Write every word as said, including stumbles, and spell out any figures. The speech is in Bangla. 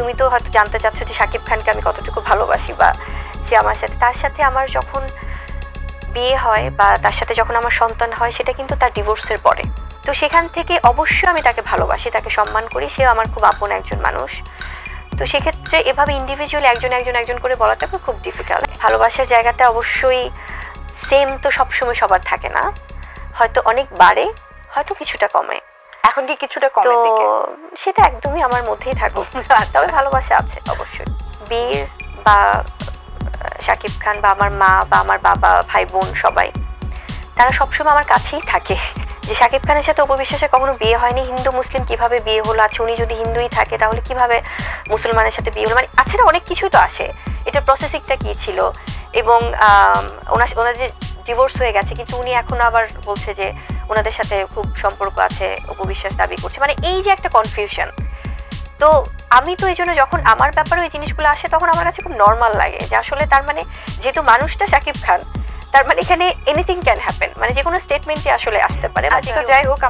তুমি তো হয়তো জানতে চাচ্ছ যে শাকিব খানকে আমি কতটুকু ভালোবাসি বা সে আমার সাথে, তার সাথে আমার যখন বিয়ে হয় বা তার সাথে যখন আমার সন্তান হয় সেটা কিন্তু তার ডিভোর্সের পরে। তো সেখান থেকে অবশ্যই আমি তাকে ভালোবাসি, তাকে সম্মান করি, সেও আমার খুব আপন একজন মানুষ। তো সেক্ষেত্রে এভাবে ইন্ডিভিজুয়ালি একজন একজন একজন করে বলাটা খুব ডিফিকাল্ট। ভালোবাসার জায়গাটা অবশ্যই সেম তো সবসময় সবার থাকে না, হয়তো অনেক বাড়ে, হয়তো কিছুটা কমে। এখন কি কিছুটা কমের দিকে? তো সেটা একদমই আমার মধ্যেই থাকুক, তবে ভালোবাসা আছে অবশ্যই। বীর বা শাকিব খান বা আমার মা বা আমার বাবা, ভাই বোন সবাই তারা সবসময় আমার কাছেই থাকে। যে শাকিব খানের সাথে অপবিশ্বাসের কখনো বিয়ে হয়নি, হিন্দু মুসলিম কিভাবে বিয়ে হলো, আছে উনি যদি হিন্দুই থাকে তাহলে কিভাবে মুসলমানের সাথে বিয়ে হলো, মানে আছে না অনেক কিছুই তো আসে, এটার প্রসেসিংটা কি ছিল। এবং ওনার ওনার যে ডিভোর্স হয়ে গেছে কিন্তু উনি এখন আবার বলছে যে ওনাদের সাথে খুব সম্পর্ক আছে, অপবিশ্বাস দাবি করছে, মানে এই যে একটা কনফিউশন। তো আমি তো এই জন্য যখন আমার ব্যাপারে ওই জিনিসগুলো আসে তখন আমার কাছে খুব নর্মাল লাগে যে আসলে তার মানে যেহেতু মানুষটা শাকিব খান, তার মানে এখানে এনিথিং ক্যান হ্যাপেন, মানে যে কোনো স্টেটমেন্টই আসলে আসতে পারে। আচ্ছা যাই হোক,